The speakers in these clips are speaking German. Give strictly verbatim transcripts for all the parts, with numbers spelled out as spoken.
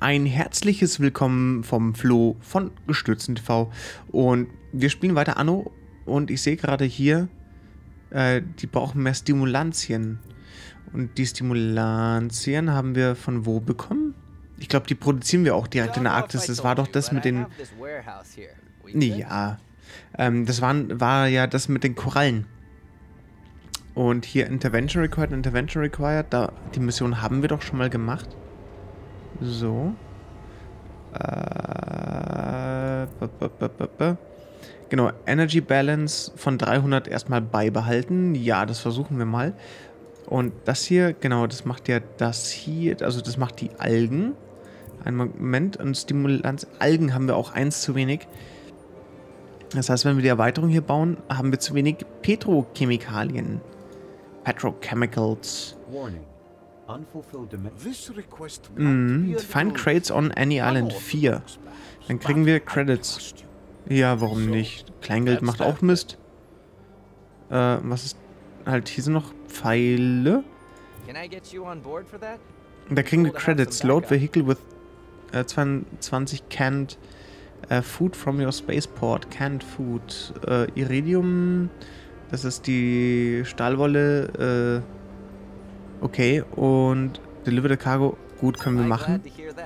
ein herzliches Willkommen vom Flo von Gestützen T V und wir spielen weiter Anno und ich sehe gerade hier, äh, die brauchen mehr Stimulantien und die Stimulantien haben wir von wo bekommen? Ich glaube, die produzieren wir auch direkt in der Arktis. Das war doch das mit den... Ja, ähm, das waren, war ja das mit den Korallen. Und hier Intervention Required, Intervention Required, da, die Mission haben wir doch schon mal gemacht. So. Äh, b -b -b -b -b. Genau, Energy Balance von dreihundert erstmal beibehalten. Ja, das versuchen wir mal. Und das hier, genau, das macht ja das hier, also das macht die Algen. Einen Moment, und Stimulanz, Algen haben wir auch eins zu wenig. Das heißt, wenn wir die Erweiterung hier bauen, haben wir zu wenig Petrochemikalien. Petrochemicals. Mm, find crates on any island vier. Dann kriegen wir Credits. Ja, warum nicht? Kleingeld macht auch Mist. Äh, was ist... Halt, hier sind noch Pfeile. Da kriegen wir Credits. Load Vehicle with äh, zweiundzwanzig canned uh, food from your spaceport. Canned food. Äh, Iridium. Das ist die Stahlwolle. Äh, okay. Und Deliver the Cargo. Gut, können wir machen.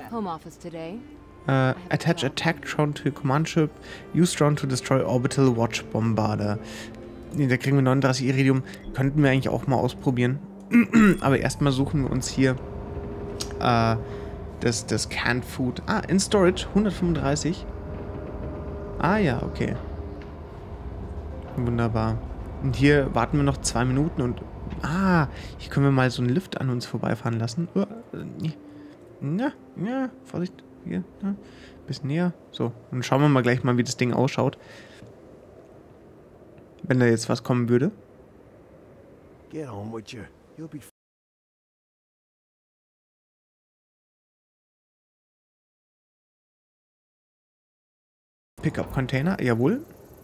Uh, attach attack drone to your command ship. Use drone to destroy orbital watch bombarder. Da kriegen wir neununddreißig Iridium. Könnten wir eigentlich auch mal ausprobieren. Aber erstmal suchen wir uns hier uh, das, das Canned Food. Ah, in Storage hundertfünfunddreißig. Ah ja, okay. Wunderbar. Und hier warten wir noch zwei Minuten und... Ah, hier können wir mal so einen Lift an uns vorbeifahren lassen. Uh, ja, ja, Vorsicht. Hier, ja, bisschen näher. So, dann schauen wir mal gleich mal, wie das Ding ausschaut. Wenn da jetzt was kommen würde. Pickup Container, jawohl.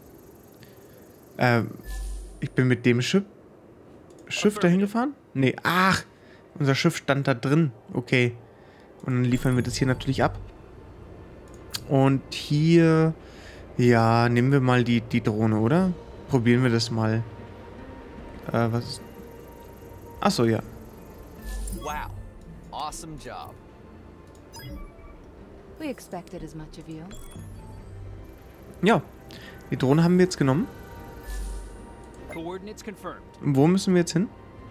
Ähm, ich bin mit dem Schiff Schiff dahin gefahren? Nee, ach, unser Schiff stand da drin. Okay. Und dann liefern wir das hier natürlich ab. Und hier, ja, nehmen wir mal die, die Drohne, oder? Probieren wir das mal. Äh, was ist... Achso, ja. Wow. Awesome job. We expected as much of you. Ja, die Drohne haben wir jetzt genommen. Coordinates confirmed. Wo müssen wir jetzt hin?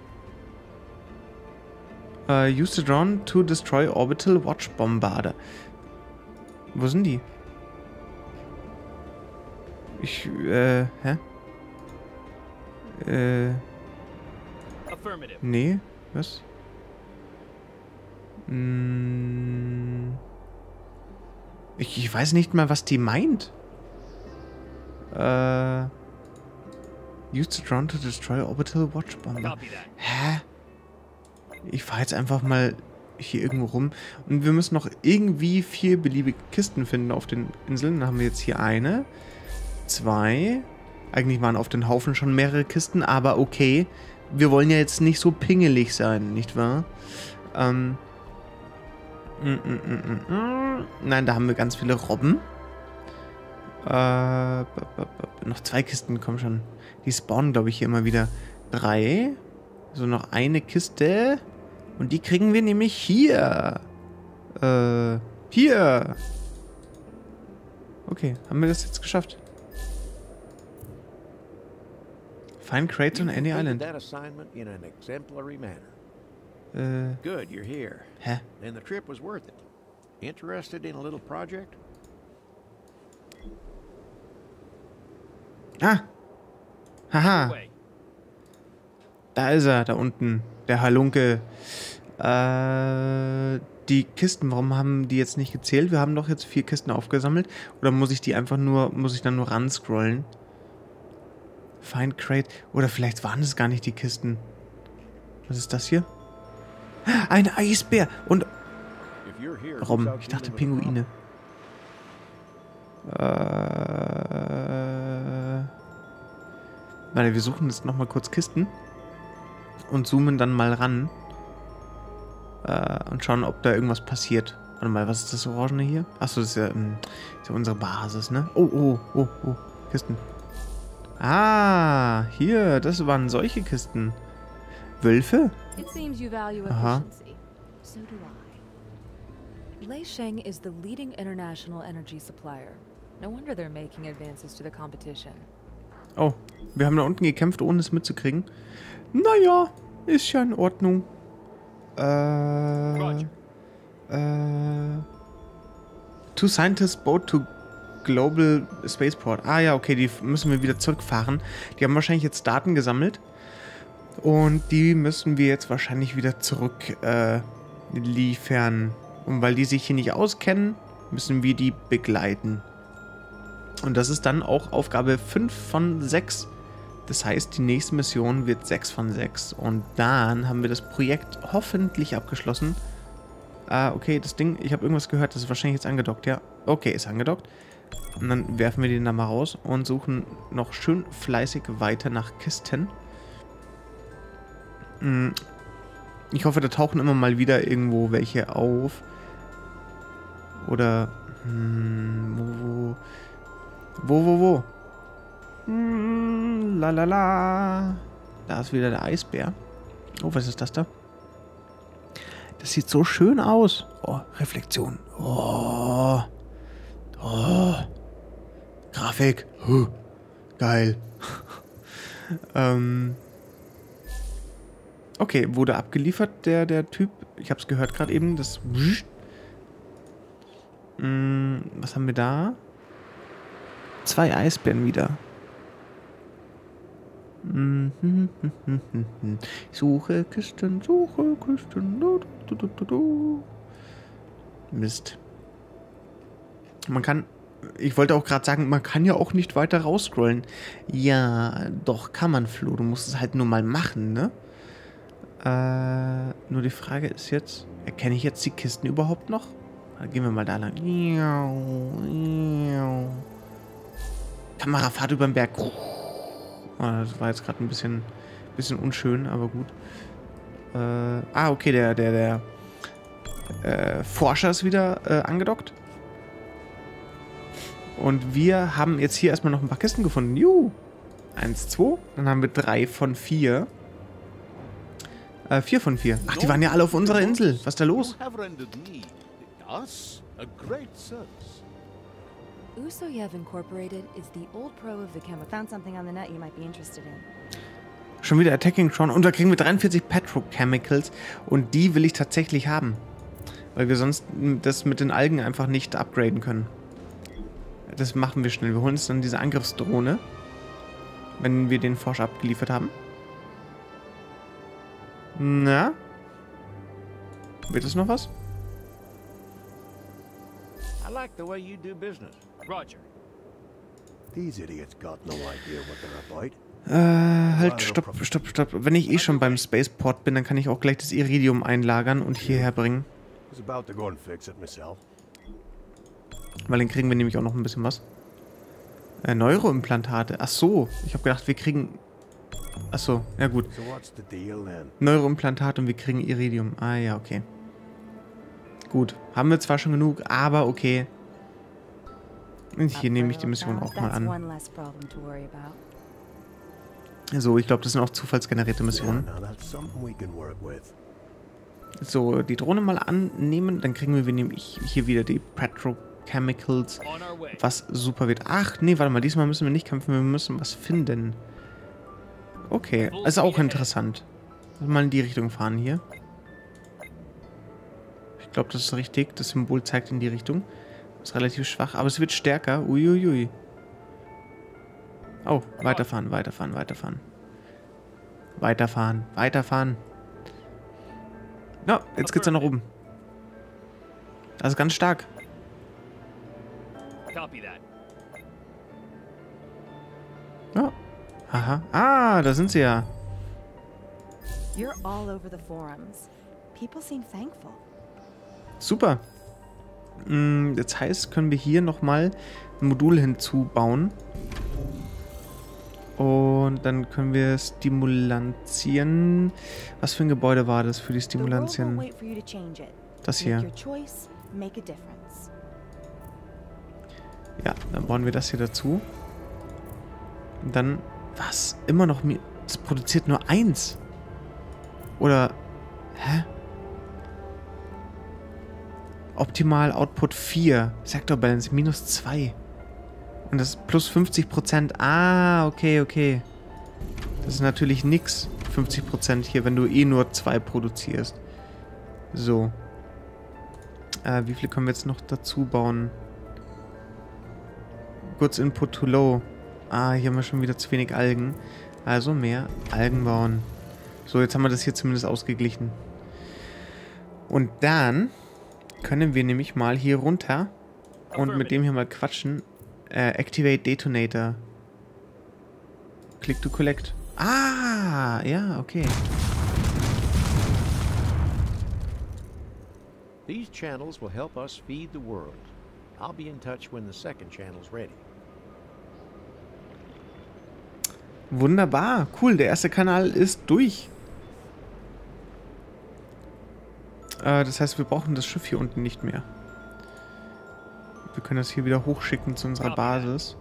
Uh, use the drone to destroy orbital watch bombarder. Wo sind die? Ich, äh, hä? Äh. Affirmative. Nee, was? Hm. Ich, ich weiß nicht mal, was die meint. Äh. Use the drone to destroy orbital watch bomber. Hä? Ich fahre jetzt einfach mal hier irgendwo rum. Und wir müssen noch irgendwie vier beliebige Kisten finden auf den Inseln. Dann haben wir jetzt hier eine, zwei. Eigentlich waren auf den Haufen schon mehrere Kisten, aber okay. Wir wollen ja jetzt nicht so pingelig sein, nicht wahr? Ähm. Mm, mm, mm, mm, mm. Nein, da haben wir ganz viele Robben. Äh, b -b -b noch zwei Kisten, komm schon. Die spawnen, glaube ich, hier immer wieder. Drei. So, noch eine Kiste. Und die kriegen wir nämlich hier. Äh, hier. Okay, haben wir das jetzt geschafft? Find crates on any island. Äh. Good, you're here. Hä? And the trip was worth it. Interested in a little project? Ah. Haha. Da ist er, da unten. Der Halunke. Äh, die Kisten, warum haben die jetzt nicht gezählt? Wir haben doch jetzt vier Kisten aufgesammelt. Oder muss ich die einfach nur, muss ich dann nur ranscrollen? Find Crate. Oder vielleicht waren es gar nicht die Kisten. Was ist das hier? Ein Eisbär! Und... Warum? Ich dachte Pinguine. Äh... Warte, wir suchen jetzt nochmal kurz Kisten. Und zoomen dann mal ran. Äh, und schauen, ob da irgendwas passiert. Warte mal, was ist das Orangene hier? Achso, das ist ja, ähm, ist ja unsere Basis, ne? Oh, oh, oh, oh. Kisten. Ah, hier, das waren solche Kisten. Wölfe? It seems you value Aha. efficiency. So do I. Leisheng is the leading international energy supplier. No wonder they're making advances to the competition. Oh, wir haben da unten gekämpft, ohne es mitzukriegen. Naja, ist ja in Ordnung. Äh... Roger. Äh... Two scientists boat to Global Spaceport. Ah ja, okay, die müssen wir wieder zurückfahren. Die haben wahrscheinlich jetzt Daten gesammelt. Und die müssen wir jetzt wahrscheinlich wieder zurück äh, liefern. Und weil die sich hier nicht auskennen, müssen wir die begleiten. Und das ist dann auch Aufgabe fünf von sechs. Das heißt, die nächste Mission wird sechs von sechs. Und dann haben wir das Projekt hoffentlich abgeschlossen. Ah, okay, das Ding, ich habe irgendwas gehört, das ist wahrscheinlich jetzt angedockt, ja. Okay, ist angedockt. Und dann werfen wir den da mal raus und suchen noch schön fleißig weiter nach Kisten. Ich hoffe, da tauchen immer mal wieder irgendwo welche auf. Oder, hm, wo, wo, wo, wo? Hm, la, la, la. Da ist wieder der Eisbär. Oh, was ist das da? Das sieht so schön aus. Oh, Reflexion. Oh. Oh. Grafik. Huh. Geil. ähm. Okay, wurde abgeliefert, der, der Typ. Ich hab's gehört gerade eben. Das. Hm, was haben wir da? Zwei Eisbären wieder. Ich suche Kisten, suche Kisten. Du, du, du, du, du. Mist. Man kann... Ich wollte auch gerade sagen, man kann ja auch nicht weiter rausscrollen. Ja, doch, kann man, Flo. Du musst es halt nur mal machen, ne? Äh, nur die Frage ist jetzt, erkenne ich jetzt die Kisten überhaupt noch? Dann gehen wir mal da lang. Kamerafahrt über den Berg. Oh, das war jetzt gerade ein bisschen, bisschen unschön, aber gut. Äh, ah, okay, der, der, der äh, Forscher ist wieder äh, angedockt. Und wir haben jetzt hier erstmal noch ein paar Kisten gefunden. Juhu. Eins, zwei. Dann haben wir drei von vier. Äh, vier von vier. Ach, die waren ja alle auf unserer Insel. Was ist da los? Usoyev Incorporated is the old pro of the chemical. Found something on the net you might be interested in. Schon wieder Attacking Tron. Und da kriegen wir dreiundvierzig Petrochemicals. Und die will ich tatsächlich haben. Weil wir sonst das mit den Algen einfach nicht upgraden können. Das machen wir schnell. Wir holen uns dann diese Angriffsdrohne. Wenn wir den Forscher abgeliefert haben. Na? Wird es noch was? I like the way you do business. Roger. These idiots got no idea what they're about. Äh, halt, stopp, stopp, stopp. Wenn ich eh schon beim Spaceport bin, dann kann ich auch gleich das Iridium einlagern und hierher bringen. I was about to go and fix it myself. Weil dann kriegen wir nämlich auch noch ein bisschen was. Äh, Neuroimplantate. Ach so. Ich habe gedacht, wir kriegen... Ach so, ja gut. So what's the deal then? Neuroimplantat und wir kriegen Iridium. Ah ja, okay. Gut. Haben wir zwar schon genug, aber okay. Und hier nehme ich die Mission auch mal an. So, ich glaube, das sind auch zufallsgenerierte Missionen. Yeah, now that's something we can work with. So, die Drohne mal annehmen. Dann kriegen wir nämlich hier wieder die Petrochemicals. On our way. Was super wird. Ach, nee, warte mal. Diesmal müssen wir nicht kämpfen. Wir müssen was finden. Okay, ist auch interessant. Mal in die Richtung fahren hier. Ich glaube, das ist richtig. Das Symbol zeigt in die Richtung. Ist relativ schwach, aber es wird stärker. Uiuiui. Oh, weiterfahren, weiterfahren, weiterfahren. Weiterfahren, weiterfahren. Ja, jetzt geht's ja nach oben. Das ist ganz stark. Copy that. Ja. Aha. Ah, da sind sie ja. You're all over the forums. People seem thankful. Super. Mm, das heißt, können wir hier nochmal ein Modul hinzubauen. Und dann können wir Stimulantien. Was für ein Gebäude war das für die Stimulantien? Das hier. make a difference. Ja, dann bauen wir das hier dazu. Und dann, was? Immer noch, es produziert nur eins. Oder, hä? Optimal Output vier. Sector Balance minus zwei. Und das plus fünfzig Prozent. Ah, okay, okay. Das ist natürlich nix. fünfzig Prozent hier, wenn du eh nur zwei produzierst. So. Äh, wie viel können wir jetzt noch dazu bauen? Goods Input too low. Ah, hier haben wir schon wieder zu wenig Algen. Also mehr Algen bauen. So, jetzt haben wir das hier zumindest ausgeglichen. Und dann können wir nämlich mal hier runter und mit dem hier mal quatschen. Äh, Activate Detonator. Click to collect. Ah, ja, okay. These channels will help us feed the world. I'll be in touch when the second channel's ready. Wunderbar. Cool, der erste Kanal ist durch. Äh, das heißt, wir brauchen das Schiff hier unten nicht mehr. Wir können das hier wieder hochschicken zu unserer Basis.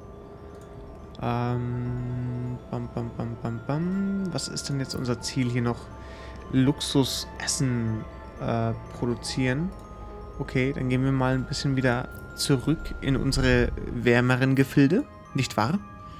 Ähm, bam, bam, bam, bam, bam. Was ist denn jetzt unser Ziel hier noch? Luxusessen äh, produzieren. Okay, dann gehen wir mal ein bisschen wieder zurück in unsere wärmeren Gefilde. Nicht wahr?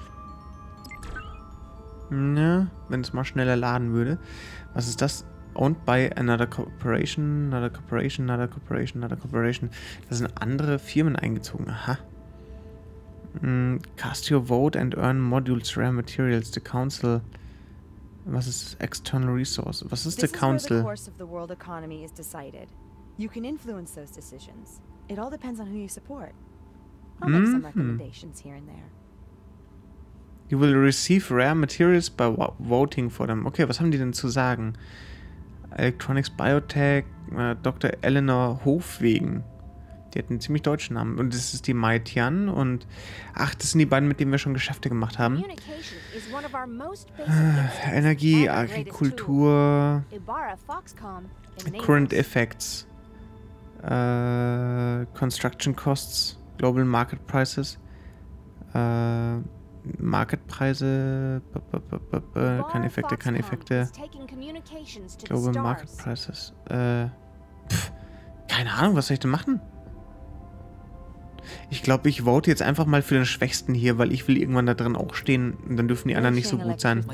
Na, wenn es mal schneller laden würde. Was ist das? Owned by another corporation, another corporation, another corporation, another corporation. Da sind andere Firmen eingezogen. Aha. Mm, cast your vote and earn modules, rare materials. The council. Was ist external resource? Was ist the council? This is where the course of the world economy is decided. You can influence those decisions. It all depends on who you support. I'll make some recommendations here and there. You will receive rare materials by voting for them. Okay, was haben die denn zu sagen? Electronics Biotech, äh, Doktor Eleanor Hofwegen. Die hat einen ziemlich deutschen Namen. Und das ist die Mai Tian. Und ach, das sind die beiden, mit denen wir schon Geschäfte gemacht haben. Äh, Energie, Agrikultur, Current Effects, äh, Construction Costs, Global Market Prices, äh, Marketpreise, keine Effekte, keine Effekte. Global Market Prices. Äh, pff, keine Ahnung, was soll ich denn machen? Ich glaube, ich vote jetzt einfach mal für den Schwächsten hier, weil ich will irgendwann da drin auch stehen und dann dürfen die anderen nicht so gut sein.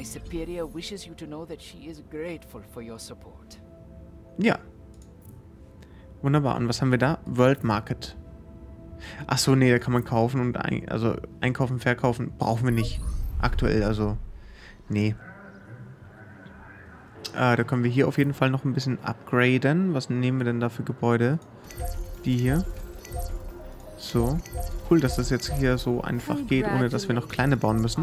Ja. Wunderbar. Und was haben wir da? World Market. Ach so, nee, da kann man kaufen und ein, also einkaufen, verkaufen brauchen wir nicht. Aktuell, also nee. Äh, da können wir hier auf jeden Fall noch ein bisschen upgraden. Was nehmen wir denn da für Gebäude? Die hier. So. Cool, dass das jetzt hier so einfach geht, ohne dass wir noch kleine bauen müssen.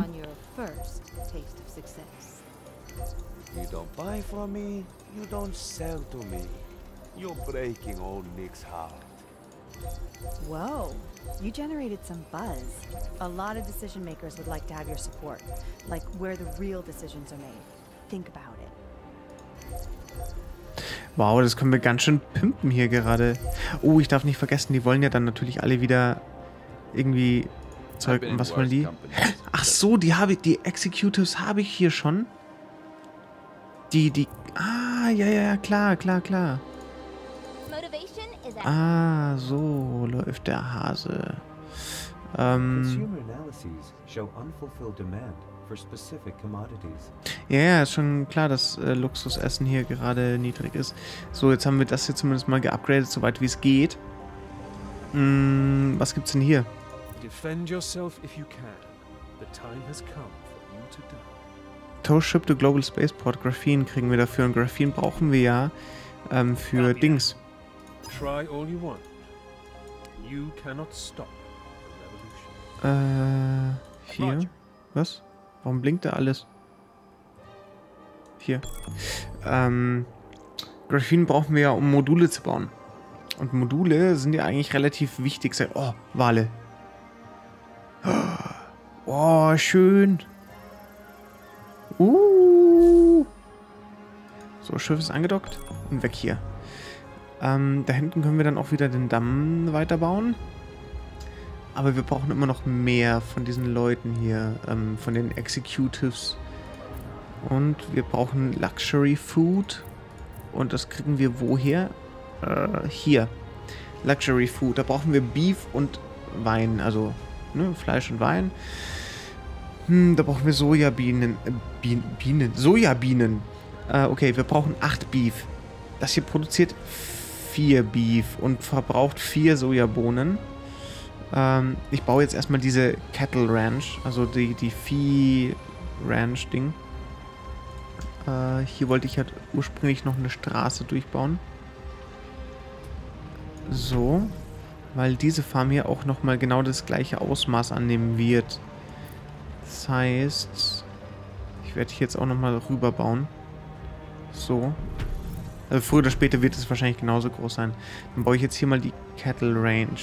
You don't buy from me, you don't sell to me. You're breaking old Nick's heart. Whoa, you generated some buzz. A lot of decision makers would like to have your support, like where the real decisions are made. Think about it. Wow, das können wir ganz schön pimpen hier gerade. Oh, ich darf nicht vergessen, die wollen ja dann natürlich alle wieder irgendwie Zeug. Und was wollen die? Ach so, die habe ich, die Executives habe ich hier schon. Die, die, ah, ja, ja, ja, klar, klar, klar. Ah, so läuft der Hase. Ähm, ja, ja, ist schon klar, dass äh, Luxusessen hier gerade niedrig ist. So, jetzt haben wir das hier zumindest mal geupgradet, soweit wie es geht. Hm, was gibt's denn hier? Defend yourself if you can. The time has come for you to die. Tow Ship to Global Spaceport. Graphen kriegen wir dafür. Und Graphen brauchen wir ja ähm, für Dings. Try all you want. You cannot stop the revolution. Äh, hier. Was? Warum blinkt da alles? Hier. Ähm, Graphen brauchen wir ja, um Module zu bauen. Und Module sind ja eigentlich relativ wichtig. Oh, Wale. Oh, schön. Uh. So, Schiff ist angedockt und weg hier. Ähm, da hinten können wir dann auch wieder den Damm weiterbauen. Aber wir brauchen immer noch mehr von diesen Leuten hier, ähm, von den Executives. Und wir brauchen Luxury Food. Und das kriegen wir woher? Äh, hier. Luxury Food. Da brauchen wir Beef und Wein. Also, ne, Fleisch und Wein. Hm, da brauchen wir Sojabienen. Äh, Bienen, Bienen. Sojabienen. Äh, okay, wir brauchen acht Beef. Das hier produziert vier Beef und verbraucht vier Sojabohnen. Ähm, ich baue jetzt erstmal diese Cattle Ranch. Also die, die Vieh Ranch Ding. Hier wollte ich ja ursprünglich noch eine Straße durchbauen. So. Weil diese Farm hier auch nochmal genau das gleiche Ausmaß annehmen wird. Das heißt, ich werde hier jetzt auch nochmal rüber bauen. So. Also früher oder später wird es wahrscheinlich genauso groß sein. Dann baue ich jetzt hier mal die Cattle Range.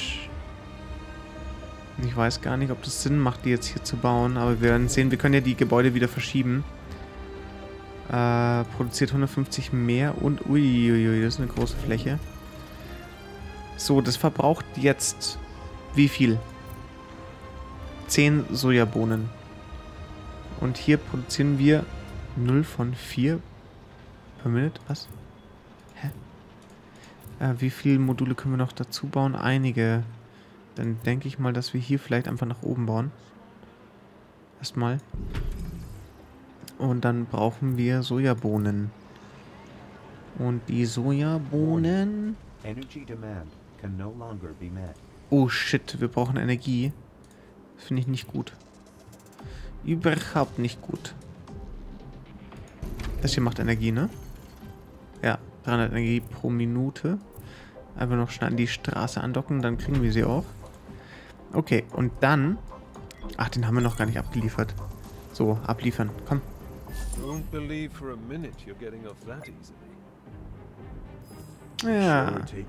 Ich weiß gar nicht, ob das Sinn macht, die jetzt hier zu bauen. Aber wir werden sehen, wir können ja die Gebäude wieder verschieben. Äh, produziert hundertfünfzig mehr und uiuiui, das ist eine große Fläche. So, das verbraucht jetzt wie viel? zehn Sojabohnen. Und hier produzieren wir null von vier per Minute. Was? Hä? Äh, wie viele Module können wir noch dazu bauen? Einige. Dann denke ich mal, dass wir hier vielleicht einfach nach oben bauen. Erstmal. Und dann brauchen wir Sojabohnen. Und die Sojabohnen... Oh shit, wir brauchen Energie. Das finde ich nicht gut. Überhaupt nicht gut. Das hier macht Energie, ne? Ja, dreihundert Energie pro Minute. Einfach noch schnell an die Straße andocken, dann kriegen wir sie auch. Okay, und dann... Ach, den haben wir noch gar nicht abgeliefert. So, abliefern, komm. Won't believe for a minute you're getting off that easily. Ja.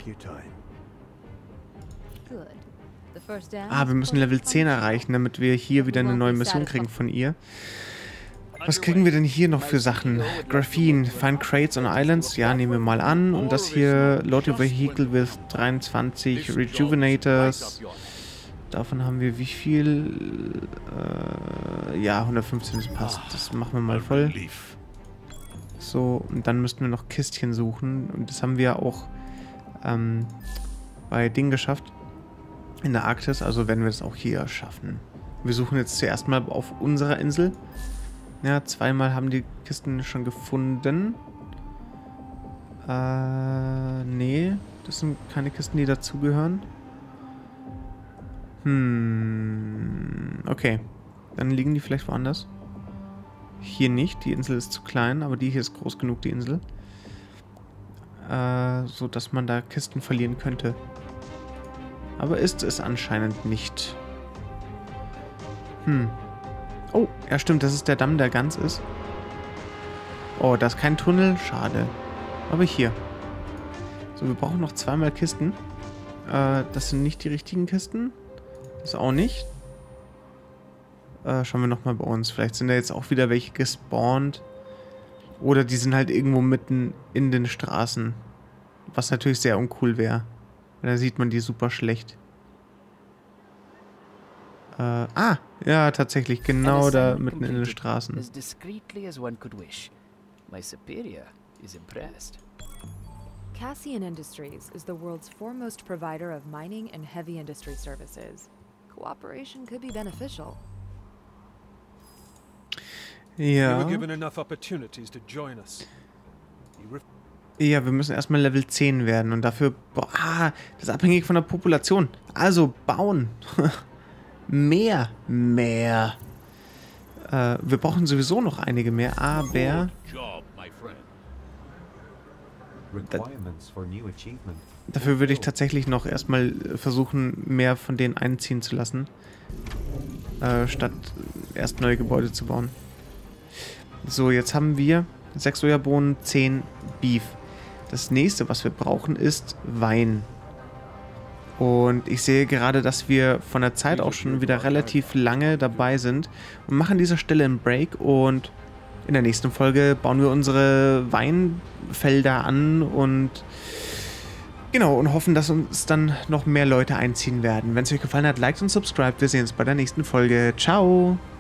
Ah, wir müssen Level zehn erreichen, damit wir hier wieder eine neue Mission kriegen von ihr. Was kriegen wir denn hier noch für Sachen? Graphene, Find Crates on Islands, ja, nehmen wir mal an. Und das hier, Load Your Vehicle with dreiundzwanzig Rejuvenators. Davon haben wir wie viel? Äh, ja, hundertfünfzehn, das passt. Das machen wir mal voll. So, und dann müssten wir noch Kistchen suchen. Und das haben wir auch ähm, bei Ding geschafft. In der Arktis, also werden wir das auch hier schaffen. Wir suchen jetzt zuerst mal auf unserer Insel. Ja, zweimal haben die Kisten schon gefunden. Äh, nee, das sind keine Kisten, die dazugehören. Hm, okay. Dann liegen die vielleicht woanders. Hier nicht, die Insel ist zu klein, aber die hier ist groß genug, die Insel. Äh, so dass man da Kisten verlieren könnte. Aber ist es anscheinend nicht. Hm. Oh, ja stimmt, das ist der Damm, der ganz ist. Oh, da ist kein Tunnel. Schade. Aber hier. So, wir brauchen noch zweimal Kisten. Äh, das sind nicht die richtigen Kisten. Das auch nicht. Äh, schauen wir nochmal bei uns. Vielleicht sind da jetzt auch wieder welche gespawnt. Oder die sind halt irgendwo mitten in den Straßen. Was natürlich sehr uncool wäre. Da sieht man die super schlecht. Äh, ah, ja, tatsächlich, genau da mitten in den Straßen. As discreetly as one could wish. My superior is impressed. Cassian Industries is the world's foremost provider of mining and heavy industry services. Cooperation could be beneficial. Ja. We were given enough opportunities to join us. Ja, wir müssen erstmal Level zehn werden und dafür... Boah, ah, das ist abhängig von der Population. Also, bauen. Mehr. Mehr. Äh, wir brauchen sowieso noch einige mehr, aber... Da, dafür würde ich tatsächlich noch erstmal versuchen, mehr von denen einziehen zu lassen. Äh, statt erst neue Gebäude zu bauen. So, jetzt haben wir sechs Sojabohnen, zehn Beef. Das nächste, was wir brauchen, ist Wein. Und ich sehe gerade, dass wir von der Zeit auch schon wieder relativ lange dabei sind. Und machen an dieser Stelle einen Break. Und in der nächsten Folge bauen wir unsere Weinfelder an. Und Genau, und hoffen, dass uns dann noch mehr Leute einziehen werden. Wenn es euch gefallen hat, liked und subscribt. Wir sehen uns bei der nächsten Folge. Ciao!